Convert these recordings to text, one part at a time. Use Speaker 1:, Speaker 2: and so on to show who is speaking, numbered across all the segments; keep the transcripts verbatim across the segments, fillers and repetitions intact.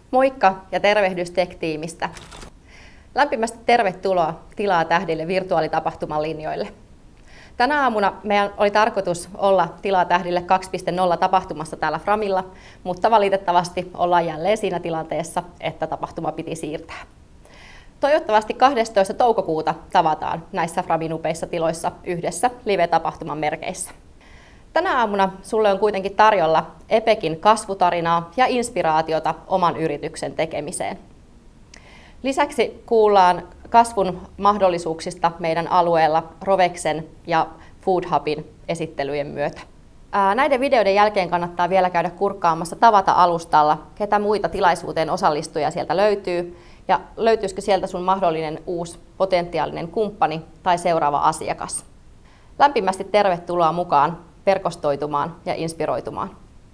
Speaker 1: Moikka ja tervehdys Tech-tiimistä. Lämpimästi tervetuloa Tilaa tähdille virtuaalitapahtuman linjoille. Tänä aamuna meidän oli tarkoitus olla Tilaa tähdille kaksi piste nolla tapahtumassa täällä Framilla, mutta valitettavasti ollaan jälleen siinä tilanteessa, että tapahtuma piti siirtää. Toivottavasti kahdestoista toukokuuta tavataan näissä Framin upeissa tiloissa yhdessä live-tapahtuman merkeissä. Tänä aamuna sulle on kuitenkin tarjolla Epecin kasvutarinaa ja inspiraatiota oman yrityksen tekemiseen. Lisäksi kuullaan kasvun mahdollisuuksista meidän alueella Rovexen ja Food Hubin esittelyjen myötä. Näiden videoiden jälkeen kannattaa vielä käydä kurkkaamassa Tavata-alustalla, ketä muita tilaisuuteen osallistujia sieltä löytyy ja löytyisikö sieltä sun mahdollinen uusi potentiaalinen kumppani tai seuraava asiakas. Lämpimästi tervetuloa mukaan verkostoitumaan ja inspiroitumaan.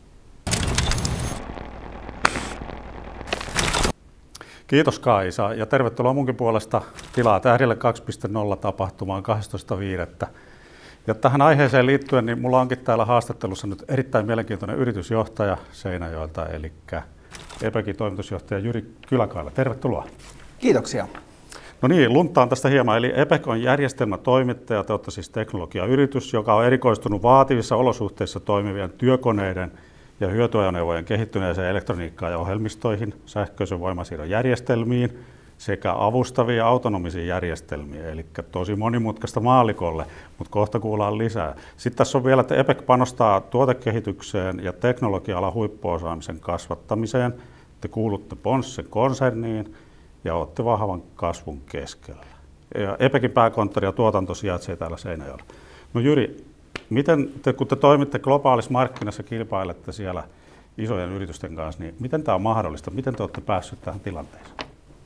Speaker 2: Kiitos Kaisa ja tervetuloa munkin puolesta Tilaa tähdille kaksi piste nolla tapahtumaan kahdestoista viidettä Ja tähän aiheeseen liittyen niin mulla onkin täällä haastattelussa nyt erittäin mielenkiintoinen yritysjohtaja Seinäjoelta, eli Epecin toimitusjohtaja Jyri Kyläkaila. Tervetuloa.
Speaker 3: Kiitoksia.
Speaker 2: No niin, luntaan tästä hieman. Eli Epec on järjestelmätoimittaja, te olette siis teknologiayritys, joka on erikoistunut vaativissa olosuhteissa toimivien työkoneiden ja hyötyajoneuvojen kehittyneeseen elektroniikkaan ja ohjelmistoihin, sähköisen voimasiirron järjestelmiin sekä avustaviin ja autonomisiin järjestelmiin, eli tosi monimutkaista maallikolle, mutta kohta kuullaan lisää. Sitten tässä on vielä, että Epec panostaa tuotekehitykseen ja teknologia-alan huippuosaamisen kasvattamiseen. Te kuulutte Ponssen konserniin ja olette vahvan kasvun keskellä. Ja Epecin pääkonttori ja tuotanto sijaitsee täällä Seinäjoella. No Jyri, miten te, kun te toimitte globaalissa markkinassa, kilpailette siellä isojen yritysten kanssa, niin miten tämä on mahdollista? Miten te olette päässeet tähän tilanteeseen?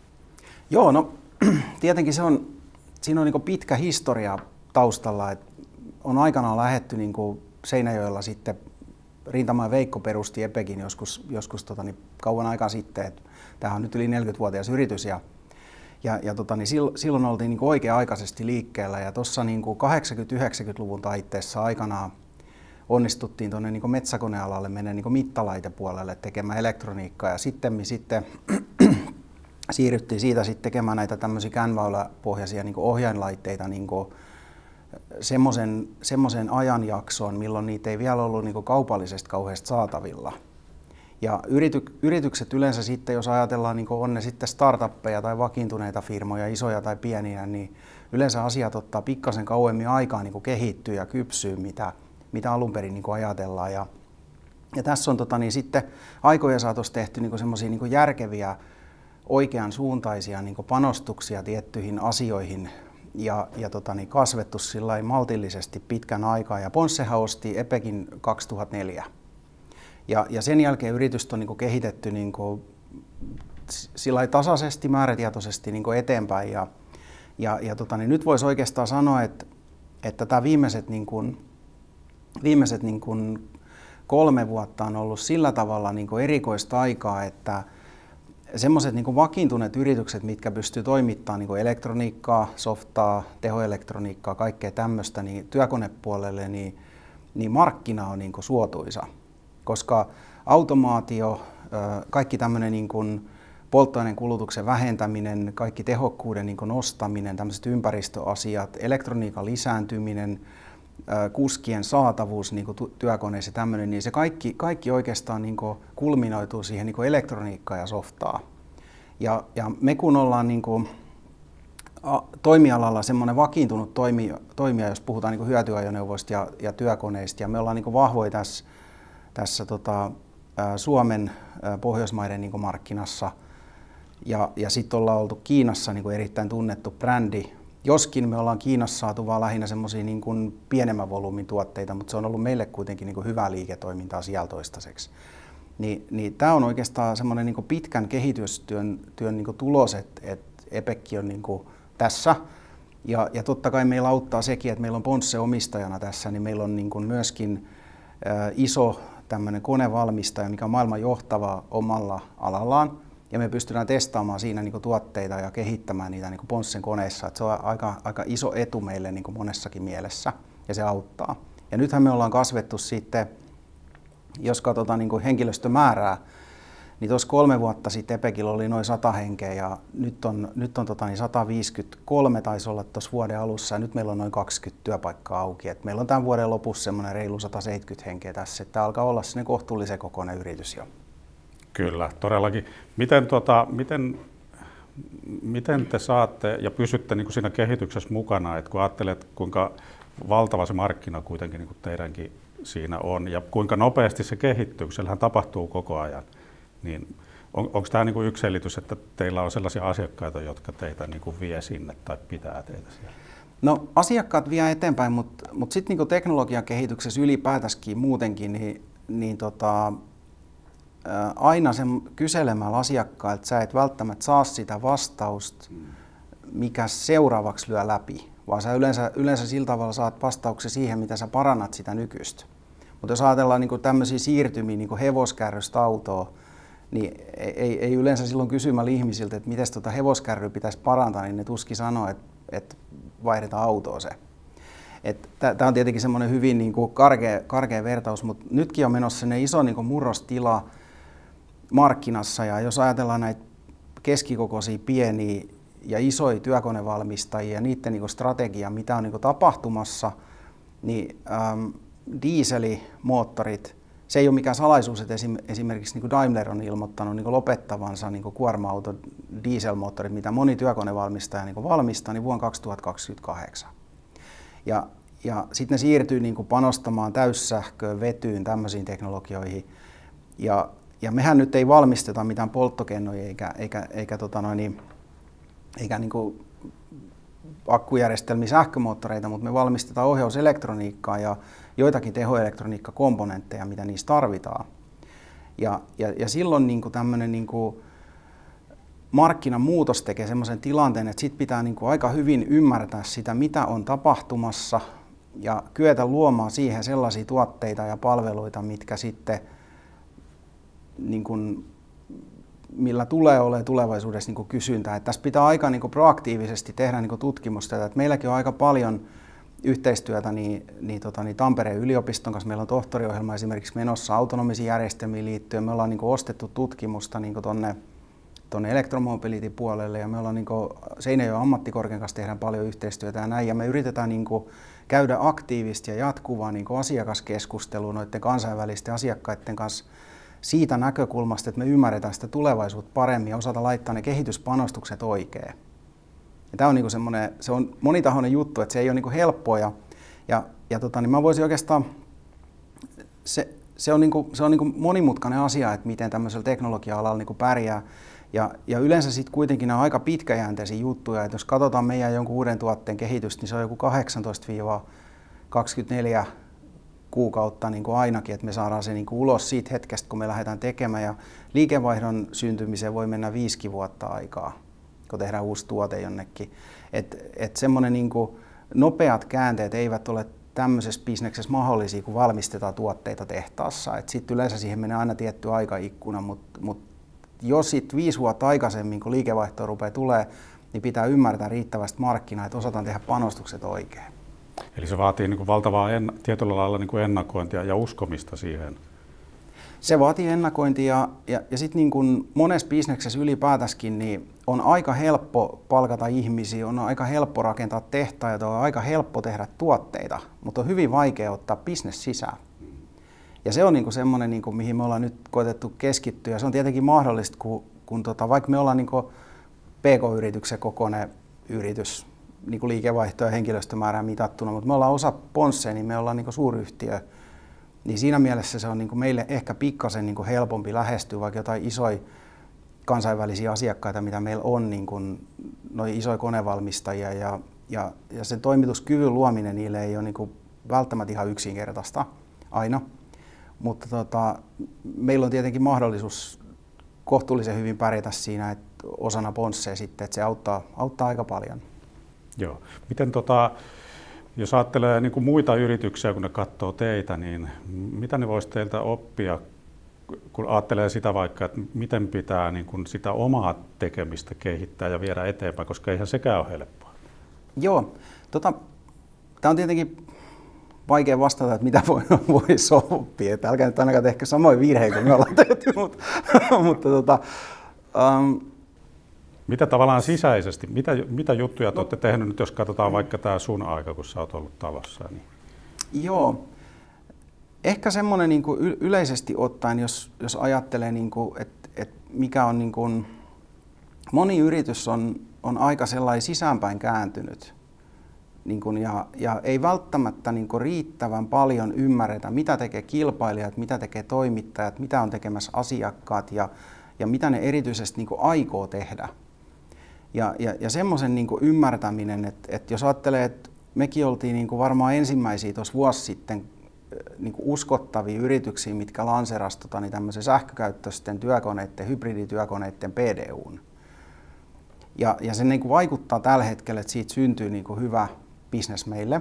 Speaker 3: Joo, no tietenkin se on, siinä on niin kuin pitkä historia taustalla. Et on aikanaan lähdetty niin kuin Seinäjoella sitten, Rintamäen Veikko perusti Epecin joskus, joskus tota, niin kauan aikaa sitten. Tämä on nyt yli neljäkymmentävuotias yritys ja, ja, ja tota, niin silloin oltiin niin kuin oikea-aikaisesti liikkeellä ja tuossa niin kuin kahdeksankymmentä-yhdeksänkymmentäluvun taitteessa aikanaan onnistuttiin tuonne niin kuin metsäkonealalle mennä niin kuin mittalaitepuolelle tekemään elektroniikkaa ja sitten sitten siirryttiin siitä sitten tekemään näitä tämmöisiä CAN-väyläpohjaisia niin kuin ohjainlaitteita niin kuin semmoisen, semmoisen ajanjaksoon, milloin niitä ei vielä ollut niin kuin kaupallisesti kauheasti saatavilla. Ja yrity, yritykset yleensä sitten, jos ajatellaan, niin kuin on ne sitten startuppeja tai vakiintuneita firmoja, isoja tai pieniä, niin yleensä asiat ottaa pikkasen kauemmin aikaa niin kuin kehittyä ja kypsyä, mitä, mitä alun perin niin kuin ajatellaan. Ja, ja tässä on tota, niin sitten aikojen saatossa tehty niin kuin semmoisia niin kuin järkeviä, oikean suuntaisia niin kuin panostuksia tiettyihin asioihin ja, ja tota, niin kasvettu sillä maltillisesti pitkän aikaa. Ja Ponssehan osti Epecin kaksituhattaneljä. Ja, ja sen jälkeen yritystä on niin kuin kehitetty niin kuin sillä tasaisesti, määrätietoisesti niin kuin eteenpäin. Ja, ja, ja tota, niin nyt voisi oikeastaan sanoa, että, että tämä viimeiset, niin kuin, viimeiset niin kuin kolme vuotta on ollut sillä tavalla niin kuin erikoista aikaa, että semmoiset niin kuin vakiintuneet yritykset, mitkä pystyy toimittamaan niin kuin elektroniikkaa, softaa, tehoelektroniikkaa, kaikkea tämmöistä niin työkonepuolelle, niin, niin markkina on niin kuin suotuisa. Koska automaatio, kaikki tämmöinen niin kuin polttoaineen kulutuksen vähentäminen, kaikki tehokkuuden niin kuin nostaminen, tämmöiset ympäristöasiat, elektroniikan lisääntyminen, kuskien saatavuus niin kuin työkoneissa tämmöinen, niin se kaikki, kaikki oikeastaan niin kuin kulminoituu siihen niin kuin elektroniikkaan ja softaa. Ja, ja me kun ollaan niin kuin toimialalla semmoinen vakiintunut toimija, toimija, jos puhutaan niin kuin hyötyajoneuvoista ja, ja työkoneista, ja me ollaan niin kuin vahvoja tässä, tässä tota, Suomen, Pohjoismaiden niin kuin markkinassa, ja, ja sitten ollaan oltu Kiinassa niin kuin erittäin tunnettu brändi. Joskin me ollaan Kiinassa saatu vaan lähinnä semmoisia niin kuin pienemmän volyymin tuotteita, mutta se on ollut meille kuitenkin niin kuin hyvää liiketoimintaa siellä toistaiseksi. Ni, niin tämä on oikeastaan semmoinen niin kuin pitkän kehitystyön työn niin kuin tulos, että et Epec on niin kuin tässä. Ja, ja totta kai meillä auttaa sekin, että meillä on Ponsse omistajana tässä, niin meillä on niin kuin myöskin ä, iso tämmöinen konevalmistaja, mikä on maailman johtava omalla alallaan. Ja me pystytään testaamaan siinä niin kuin tuotteita ja kehittämään niitä niin kuin Ponssen koneissa. Et se on aika, aika iso etu meille niin kuin monessakin mielessä ja se auttaa. Ja nythän me ollaan kasvettu sitten, jos katsotaan niin kuin henkilöstömäärää, niin tuossa kolme vuotta sitten Epecillä oli noin sata henkeä ja nyt on, nyt on tota, niin sata viisikymmentäkolme taisi olla tuossa vuoden alussa ja nyt meillä on noin kaksikymmentä työpaikkaa auki. Et meillä on tämän vuoden lopussa semmoinen reilu sata seitsemänkymmentä henkeä tässä, että alkaa olla sinne kohtuullisen kokoinen yritys jo.
Speaker 2: Kyllä, todellakin. Miten, tota, miten, miten te saatte ja pysytte niin kuin siinä kehityksessä mukana, että kun ajattelet, kuinka valtava se markkina kuitenkin niin kuin teidänkin siinä on ja kuinka nopeasti se kehittyy, siellähän tapahtuu koko ajan, niin on, onko tämä niin kuin yksi selitys, että teillä on sellaisia asiakkaita, jotka teitä niin kuin vie sinne tai pitää teitä siellä?
Speaker 3: No asiakkaat vie eteenpäin, mutta, mutta sitten niin kuin teknologian kehityksessä ylipäätänskin muutenkin, niin, niin tota, ää, aina sen kyselemällä asiakkailta sä et välttämättä saa sitä vastausta, mikä seuraavaksi lyö läpi, vaan sä yleensä, yleensä sillä tavalla saat vastauksen siihen, mitä sä parannat sitä nykyistä. Mutta jos ajatellaan niin kuin tämmöisiä siirtymiä niin kuin hevoskärrystä autoon, niin ei, ei yleensä silloin kysymällä ihmisiltä, että miten tuota hevoskärryä pitäisi parantaa, niin ne tuskin sanoo, että, että vaihdetaan autoa se. Tämä on tietenkin semmoinen hyvin niin kuin karkea, karkea vertaus, mutta nytkin on menossa ne iso niin kuin murrostila markkinassa, ja jos ajatellaan näitä keskikokoisia, pieniä ja isoja työkonevalmistajia ja niiden niin kuin strategia, mitä on niin kuin tapahtumassa, niin äm, dieselimoottorit, se ei ole mikään salaisuus, että esimerkiksi niin kuin Daimler on ilmoittanut niin kuin lopettavansa niin kuin kuorma-auto dieselmoottorit, mitä moni työkonevalmistaja niin kuin valmistaa, niin vuonna kaksituhattakaksikymmentäkahdeksan. Ja, ja sitten ne siirtyy niin kuin panostamaan täyssähköön, vetyyn, tämmöisiin teknologioihin. Ja, ja mehän nyt ei valmisteta mitään polttokennoja eikä, eikä, eikä, tota noin, eikä niin kuin akkujärjestelmiä, sähkömoottoreita, mutta me valmistetaan ohjauselektroniikkaa ja joitakin tehoelektroniikkakomponentteja, mitä niissä tarvitaan. Ja, ja, ja silloin niin kuin tämmöinen niin kuin markkinan muutos tekee semmoisen tilanteen, että sit pitää niin kuin aika hyvin ymmärtää sitä, mitä on tapahtumassa ja kyetä luomaan siihen sellaisia tuotteita ja palveluita, mitkä sitten, niin kuin, millä tulee olemaan tulevaisuudessa niin kuin kysyntää. Että tässä pitää aika niin kuin proaktiivisesti tehdä niin kuin tutkimusta. Että meilläkin on aika paljon yhteistyötä niin, niin, tota, niin Tampereen yliopiston kanssa. Meillä on tohtoriohjelma esimerkiksi menossa autonomisiin järjestelmiin liittyen. Me ollaan niin kuin ostettu tutkimusta niin kuin tonne, tonne elektromobility-puolelle ja me ollaan niin kuin Seinäjoen ammattikorkean kanssa tehdään paljon yhteistyötä ja näin. Ja me yritetään niin kuin käydä aktiivisesti ja jatkuvaa niin kuin asiakaskeskustelua noiden kansainvälisten asiakkaiden kanssa siitä näkökulmasta, että me ymmärretään sitä tulevaisuutta paremmin ja osata laittaa ne kehityspanostukset oikein. Ja tämä on niinku semmoinen, se on monitahoinen juttu, että se ei ole niinku helppoa ja, ja, ja tota, niin mä voisin oikeastaan, se, se on, niinku, se on niinku monimutkainen asia, että miten tämmöisellä teknologia-alalla niinku pärjää. Ja, ja yleensä sitten kuitenkin nämä on aika pitkäjänteisiä juttuja, että jos katsotaan meidän jonkun uuden tuotteen kehitystä, niin se on joku kahdeksantoista kaksikymmentäneljä kuukautta niin kuin ainakin, että me saadaan se niin kuin ulos siitä hetkestä, kun me lähdetään tekemään. Ja liikevaihdon syntymiseen voi mennä viisikin vuotta aikaa, kun tehdään uusi tuote jonnekin. Että et semmoinen niin kuin nopeat käänteet eivät ole tämmöisessä bisneksessä mahdollisia, kun valmistetaan tuotteita tehtaassa. Sitten yleensä siihen menee aina tietty aikaikkuna, mutta mut jos sitten viisi vuotta aikaisemmin, kun liikevaihtoa rupeaa tulee, niin pitää ymmärtää riittävästi markkinaa, että osataan tehdä panostukset oikein.
Speaker 2: Eli se vaatii niin kuin valtavaa en, tietyllä lailla niin kuin ennakointia ja uskomista siihen.
Speaker 3: Se vaatii ennakointia ja, ja, ja sitten niin kuin monessa bisneksessä ylipäätänskin niin on aika helppo palkata ihmisiä, on aika helppo rakentaa tehtaita, on aika helppo tehdä tuotteita, mutta on hyvin vaikea ottaa bisnes sisään. Ja se on niin kuin semmoinen, niin kuin, mihin me ollaan nyt koetettu keskittyä. Ja se on tietenkin mahdollista, kun, kun tota, vaikka me ollaan niin kuin P K-yrityksen kokoinen yritys, niin kuin liikevaihto- ja henkilöstömäärää mitattuna, mutta me ollaan osa Ponssea, niin me ollaan niin kuin suuryhtiö. Niin siinä mielessä se on niin kuin meille ehkä pikkasen niin kuin helpompi lähestyä vaikka jotain isoja kansainvälisiä asiakkaita, mitä meillä on, niin kuin noi isoja konevalmistajia. Ja, ja, ja sen toimituskyvyn luominen niille ei ole niin kuin välttämättä ihan yksinkertaista aina. Mutta tota, meillä on tietenkin mahdollisuus kohtuullisen hyvin pärjätä siinä, että osana Ponssea sitten, että se auttaa, auttaa aika paljon.
Speaker 2: Joo. Miten tota, jos ajattelee niin kuin muita yrityksiä, kun ne katsoo teitä, niin mitä ne voisi teiltä oppia, kun ajattelee sitä vaikka, että miten pitää niin kuin sitä omaa tekemistä kehittää ja viedä eteenpäin, koska eihän sekään ole helppoa.
Speaker 3: Joo. Tota, tämä on tietenkin vaikea vastata, että mitä voi, voisi oppia. Että älkää nyt ainakaan tehkö samoin virheitä kuin me ollaan tehty, mutta, mutta tota, um,
Speaker 2: mitä tavallaan sisäisesti, mitä, mitä juttuja te olette tehnyt nyt, jos katsotaan vaikka tämä sun aika, kun sä oot ollut talossa? Niin.
Speaker 3: Joo. Ehkä semmoinen niin kuin yleisesti ottaen, jos, jos ajattelee, niin kuin, että, että mikä on, niin kuin, moni yritys on, on aika sellainen sisäänpäin kääntynyt niin kuin, ja, ja ei välttämättä niin kuin riittävän paljon ymmärretä, mitä tekee kilpailijat, mitä tekee toimittajat, mitä on tekemässä asiakkaat ja, ja mitä ne erityisesti niin kuin aikoo tehdä. Ja, ja, ja semmoisen niin kuin ymmärtäminen, että, että jos ajattelee, että mekin oltiin niin kuin varmaan ensimmäisiä tuossa vuosi sitten niin kuin uskottavia yrityksiä, mitkä lanserasivat tota, niin tämmöisen sähkökäyttöisten työkoneiden, hybridityökoneiden P D U:n. Ja, ja se niin kuin vaikuttaa tällä hetkellä, että siitä syntyy niin kuin hyvä bisnes meille.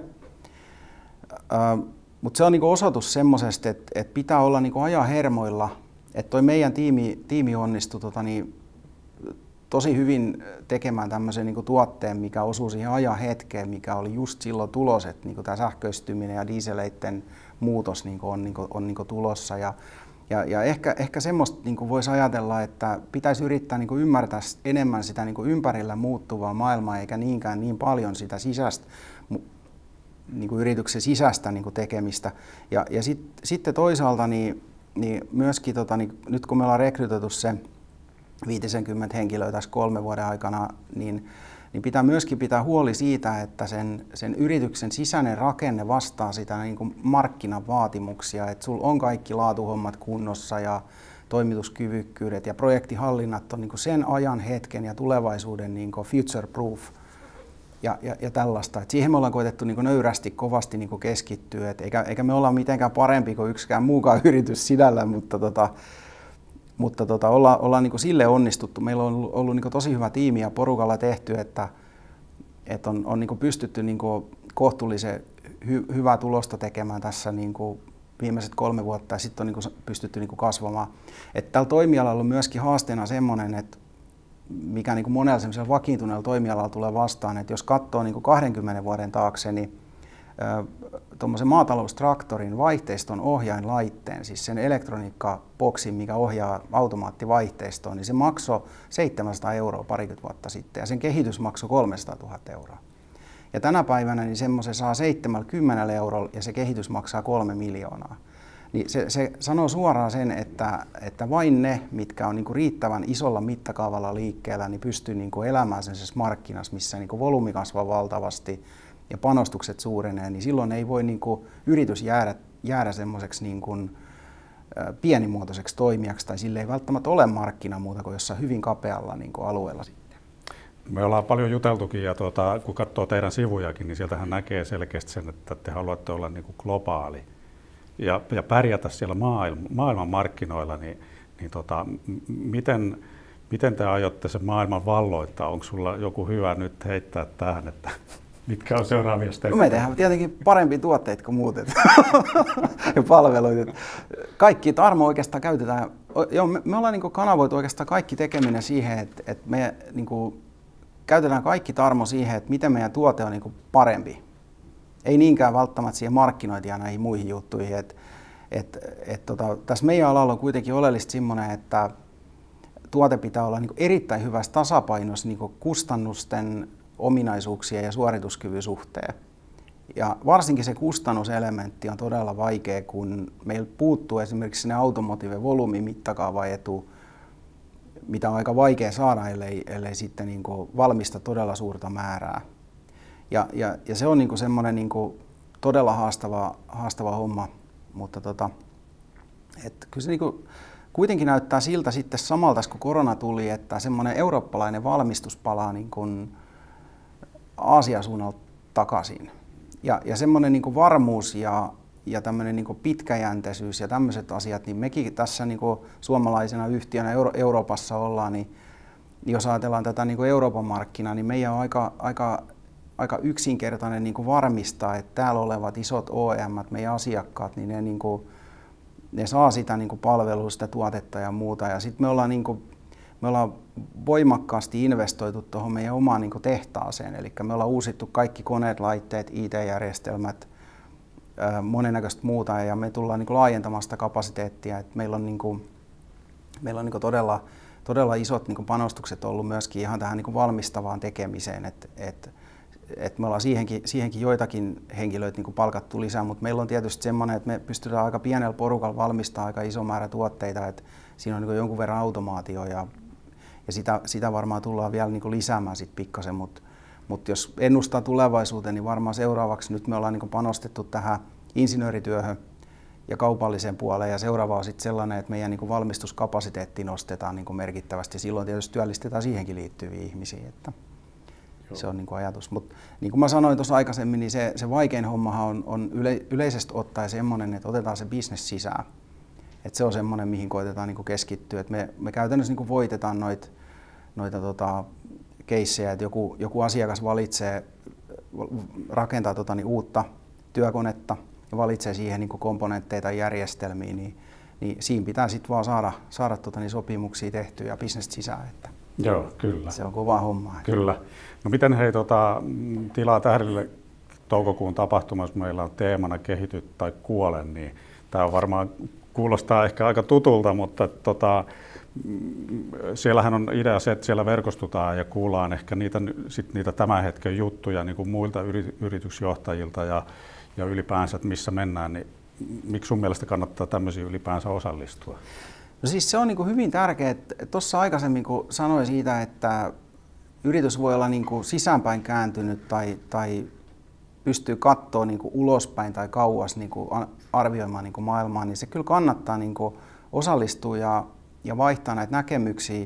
Speaker 3: Ö, mutta se on niin kuin osoitus semmoisesta, että, että pitää olla niin kuin ajan hermoilla, että toi meidän tiimi, tiimi onnistui tota, niin, tosi hyvin tekemään tämmöisen niin kuin tuotteen, mikä osuu siihen ajan hetkeen, mikä oli just silloin tulos, että niin tämä sähköistyminen ja dieseleiden muutos niin kuin on, niin kuin, on niin kuin tulossa. Ja, ja, ja ehkä, ehkä semmoista niin kuin voisi ajatella, että pitäisi yrittää niin kuin ymmärtää enemmän sitä niin kuin ympärillä muuttuvaa maailmaa, eikä niinkään niin paljon sitä sisäistä, niin kuin yrityksen sisäistä niin kuin tekemistä. Ja, ja sit, sitten toisaalta niin, niin myöskin, tota, niin, nyt kun me ollaan rekrytoitu se viisikymmentä henkilöä tässä kolmen vuoden aikana, niin, niin pitää myöskin pitää huoli siitä, että sen, sen yrityksen sisäinen rakenne vastaa sitä niin kuin markkinavaatimuksia, että sulla on kaikki laatuhommat kunnossa ja toimituskyvykkyydet ja projektihallinnat on niin kuin sen ajan, hetken ja tulevaisuuden niin kuin future proof ja, ja, ja tällaista. Et siihen me ollaan koetettu niin kuin nöyrästi kovasti niin kuin keskittyä, et eikä, eikä me olla mitenkään parempi kuin yksikään muukaan yritys sinällä, mutta tota, Mutta tota, ollaan, ollaan niin kuin sille onnistuttu. Meillä on ollut, ollut niin kuin tosi hyvä tiimi ja porukalla tehty, että, että on, on niin kuin pystytty niin kuin kohtuullisen hy, hyvää tulosta tekemään tässä niin kuin viimeiset kolme vuotta ja sitten on niin kuin pystytty niin kuin kasvamaan. Että tällä toimialalla on myöskin haasteena semmoinen, että mikä niin kuin monella semmoisella vakiintuneella toimialalla tulee vastaan, että jos katsoo niin kuin kahdenkymmenen vuoden taakse, niin tuommoisen maataloustraktorin vaihteiston ohjainlaitteen, siis sen elektroniikkaboksin, mikä ohjaa automaattivaihteistoon, niin se maksoi seitsemänsataa euroa parikymmentä vuotta sitten ja sen kehitys maksoi kolmesataatuhatta euroa. Ja tänä päivänä niin semmoisen saa seitsemänkymmentä eurolla ja se kehitys maksaa kolme miljoonaa. Niin se, se sanoo suoraan sen, että, että vain ne, mitkä on niinku riittävän isolla mittakaavalla liikkeellä, niin pystyy niinku elämään sen markkinassa, missä niinku volyymi kasvaa valtavasti ja panostukset suurenee, niin silloin ei voi niin kuin yritys jäädä, jäädä semmoiseksi niin kuin pienimuotoiseksi toimijaksi, tai sille ei välttämättä ole markkina muuta kuin jossain hyvin kapealla niin kuin alueella sitten.
Speaker 2: Me ollaan paljon juteltukin, ja tuota, kun katsoo teidän sivujakin, niin sieltähän näkee selkeästi sen, että te haluatte olla niin kuin globaali ja, ja pärjätä siellä maailman, maailman markkinoilla, niin, niin tota, miten, miten te aiotte sen maailman valloittaa? Onko sulla joku hyvä nyt heittää tähän, että mitkä on seuraavia steppejä?
Speaker 3: No me tehdään tietenkin parempia tuotteita kuin muut ja palveluita. Kaikki Tarmo oikeastaan käytetään, joo, me, me ollaan niin kuin kanavoitu oikeastaan kaikki tekeminen siihen, että, että me niin kuin käytetään kaikki Tarmo siihen, että miten meidän tuote on niin kuin parempi. Ei niinkään välttämättä siihen markkinointiin ja näihin muihin juttuihin. Et, et, et, tota, tässä meidän alalla on kuitenkin oleellista semmoinen, että tuote pitää olla niin kuin erittäin hyvässä tasapainossa niin kuin kustannusten, ominaisuuksien ja suorituskyvyn suhteen. Ja varsinkin se kustannuselementti on todella vaikea, kun meillä puuttuu esimerkiksi sinne automotive volyymin mittakaavaetu, mitä on aika vaikea saada, ellei, ellei sitten niin kuin valmista todella suurta määrää. Ja, ja, ja se on niin kuin semmoinen niin kuin todella haastava, haastava homma, mutta tota, et kyllä se niin kuin kuitenkin näyttää siltä sitten samalta, kun korona tuli, että semmoinen eurooppalainen valmistus palaa niin kuin Aasian suunnalta takaisin. Ja, ja semmoinen niin kuin varmuus ja, ja tämmöinen niin kuin pitkäjänteisyys ja tämmöiset asiat, niin mekin tässä niin kuin suomalaisena yhtiönä Euro- Euroopassa ollaan, niin jos ajatellaan tätä niin kuin Euroopan markkinaa, niin meidän on aika, aika, aika yksinkertainen niin kuin varmistaa, että täällä olevat isot O E M:t, meidän asiakkaat, niin ne, niin kuin, ne saa sitä niin kuin palvelua, sitä tuotetta ja muuta. Ja sitten me ollaan niin kuin Me ollaan voimakkaasti investoitu tuohon meidän omaan niin kuin tehtaaseen, eli me ollaan uusittu kaikki koneet, laitteet, I T-järjestelmät monennäköistä muuta ja me tullaan niin kuin laajentamaan sitä kapasiteettia. Et meillä on, niin kuin, meillä on niin kuin todella, todella isot niin kuin panostukset ollut myöskin ihan tähän niin kuin valmistavaan tekemiseen. Et, et, et me ollaan siihenkin, siihenkin joitakin henkilöitä niin kuin palkattu lisää, mutta meillä on tietysti semmoinen, että me pystytään aika pienellä porukalla valmistamaan aika iso määrä tuotteita, että siinä on niin kuin jonkun verran automaatio ja, ja sitä, sitä varmaan tullaan vielä niin kuin lisäämään sit pikkasen, mutta Mutta jos ennustaa tulevaisuuteen, niin varmaan seuraavaksi nyt me ollaan niin panostettu tähän insinöörityöhön ja kaupalliseen puoleen. Ja seuraava on sitten sellainen, että meidän niin valmistuskapasiteetti nostetaan niin merkittävästi. Silloin tietysti työllistetään siihenkin liittyviä ihmisiä. Että se on niin ajatus. Mutta niin kuin mä sanoin tuossa aikaisemmin, niin se, se vaikein hommahan on, on yle, yleisesti ottaen semmoinen, että otetaan se business sisään. Että se on semmoinen, mihin koitetaan niin keskittyä. Et me, me käytännössä niin voitetaan noita noita tota, keissejä, että joku, joku asiakas valitsee, rakentaa tota, niin uutta työkonetta ja valitsee siihen niin komponentteja tai järjestelmiä, niin, niin siinä pitää sitten vaan saada, saada tota, niin sopimuksia tehtyä ja bisnestä sisään. Että
Speaker 2: joo, kyllä.
Speaker 3: Se on kova homma.
Speaker 2: Kyllä. No miten hei, tota, Tilaa tähdille toukokuun tapahtumassa meillä on teemana kehity tai kuole, niin tämä on varmaan kuulostaa ehkä aika tutulta, mutta tota, siellähän on idea se, että siellä verkostutaan ja kuullaan ehkä niitä, sit niitä tämän hetken juttuja niin kuin muilta yritysjohtajilta ja, ja ylipäänsä, että missä mennään, niin miksi sun mielestä kannattaa tämmöisiä ylipäänsä osallistua?
Speaker 3: No siis se on niin kuin hyvin tärkeää, että tuossa aikaisemmin kun sanoin siitä, että yritys voi olla niin kuin sisäänpäin kääntynyt tai, tai pystyy katsoa niin kuin ulospäin tai kauas niin kuin arvioimaan niin kuin maailmaa, niin se kyllä kannattaa niin kuin osallistua ja ja vaihtaa näitä näkemyksiä,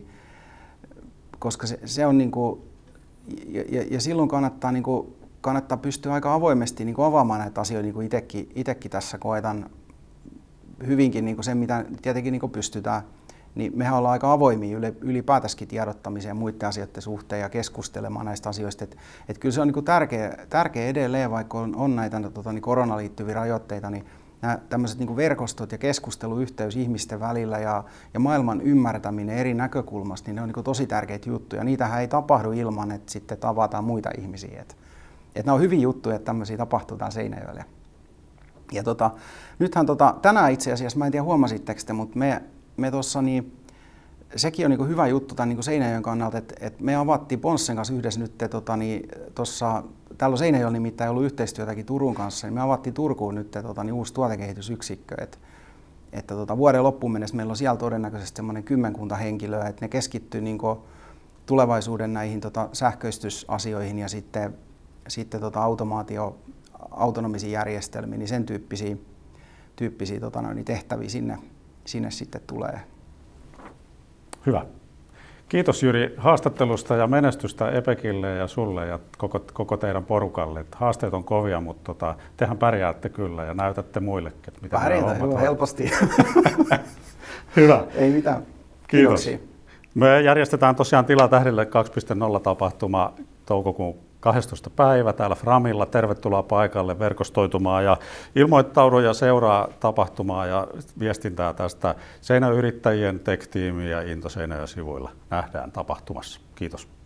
Speaker 3: koska se, se on niinku, ja, ja silloin kannattaa, niinku, kannattaa pystyä aika avoimesti niinku avaamaan näitä asioita, niin kuin itsekin, itsekin tässä koetan hyvinkin niinku sen, mitä tietenkin niinku pystytään, niin mehän ollaan aika avoimia ylipäätänsä tiedottamiseen ja muiden asioiden suhteen ja keskustelemaan näistä asioista. Et, et kyllä se on niinku tärkeä, tärkeä edelleen, vaikka on, on näitä tota, niin koronaan liittyviä rajoitteita, niin nämä tämmöiset niin kuin verkostot ja keskusteluyhteys ihmisten välillä ja, ja maailman ymmärtäminen eri näkökulmasta, niin ne on niin kuin tosi tärkeitä juttuja. Niitähän ei tapahdu ilman, että sitten tavataan muita ihmisiä. Et, et nämä on hyviä juttuja, että tämmöisiä tapahtuu täällä Seinäjoella. Ja tota, nythän tota, tänään itse asiassa, mä en tiedä huomasitteko te, mutta me, me tossa niin, sekin on niin kuin hyvä juttu tämän niin kuin Seinäjoen kannalta, että, että me avattiin Ponssen kanssa yhdessä nyt tota, niin, tossa, täällä on Seinäjoella nimittäin ollut yhteistyötäkin Turun kanssa, niin me avattiin Turkuun nyt tota, niin uusi tuotekehitysyksikkö, että, että tota, vuoden loppuun mennessä meillä on siellä todennäköisesti semmoinen kymmenkunta henkilöä, että ne keskittyy niin kuin tulevaisuuden näihin tota, sähköistysasioihin ja sitten, sitten tota, automaatio, autonomisiin järjestelmiin, niin sen tyyppisiä, tyyppisiä tota, niin tehtäviä sinne, sinne sitten tulee.
Speaker 2: Hyvä. Kiitos Jyri haastattelusta ja menestystä Epekille ja sulle ja koko, koko teidän porukalle. Et haasteet on kovia, mutta tota, tehän pärjäätte kyllä ja näytätte muillekin, että mitä
Speaker 3: Pärjätä, hyvä, helposti.
Speaker 2: Hyvä.
Speaker 3: Ei mitään.
Speaker 2: Kiitos. Kiitoksia. Me järjestetään tosiaan Tilaa tähdille kaksi piste nolla tapahtuma toukokuun kahdestoista päivä täällä Framilla. Tervetuloa paikalle verkostoitumaan ja ilmoittaudu ja seuraa tapahtumaa ja viestintää tästä Seinäjoen yrittäjien tech-tiimiä ja Into Seinäjoen sivuilla. Nähdään tapahtumassa. Kiitos.